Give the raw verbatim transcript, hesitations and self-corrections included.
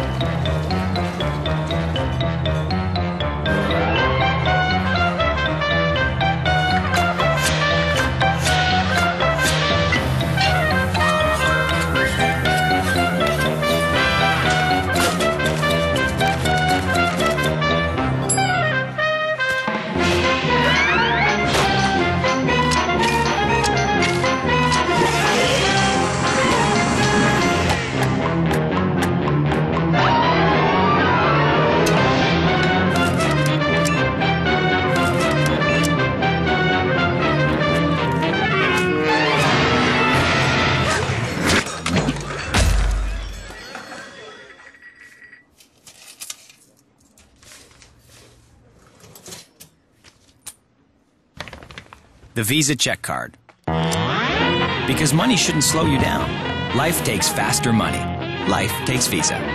The Visa check card. Because money shouldn't slow you down. Life takes faster money. Life takes Visa.